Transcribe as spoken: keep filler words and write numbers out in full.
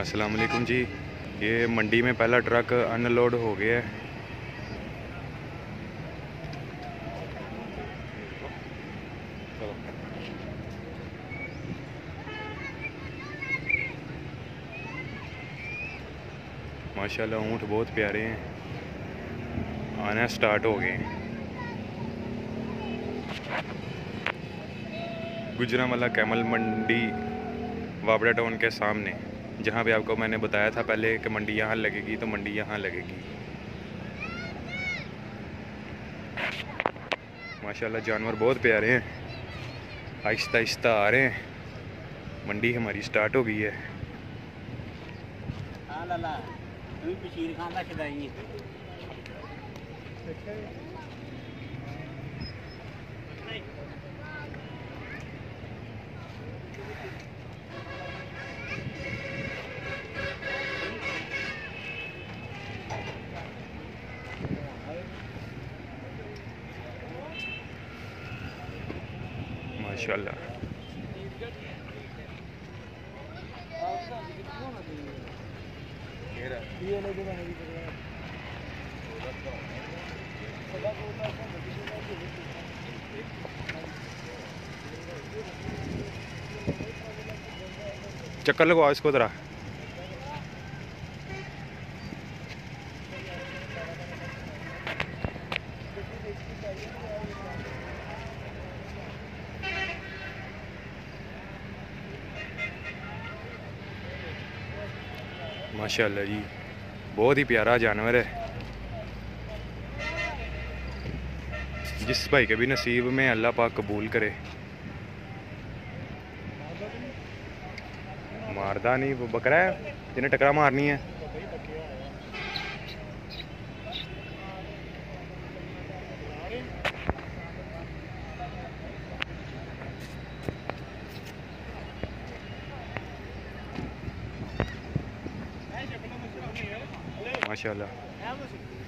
अस्सलाम वालेकुम जी। ये मंडी में पहला ट्रक अनलोड हो गया है। माशाल्लाह ऊँट बहुत प्यारे हैं, आना स्टार्ट हो गए हैं। गुजरांवाला कैमल मंडी वाबड़ा टाउन के सामने, जहाँ पे आपको मैंने बताया था पहले कि मंडी यहाँ लगेगी, तो मंडी यहाँ लगेगी। माशाल्लाह जानवर बहुत प्यारे हैं, आहिस्ता आहिस्ता आ रहे हैं। मंडी हमारी स्टार्ट हो गई है। माशाल्लाह चक्कर लगवाओ इसको जरा। माशाल्लाह जी बहुत ही प्यारा जानवर है। जिस भाई के भी नसीब में अल्लाह पाक कबूल करे। मारदा नहीं, वो बकरा है जिन्हें टकरा मारनी है। माशाल्लाह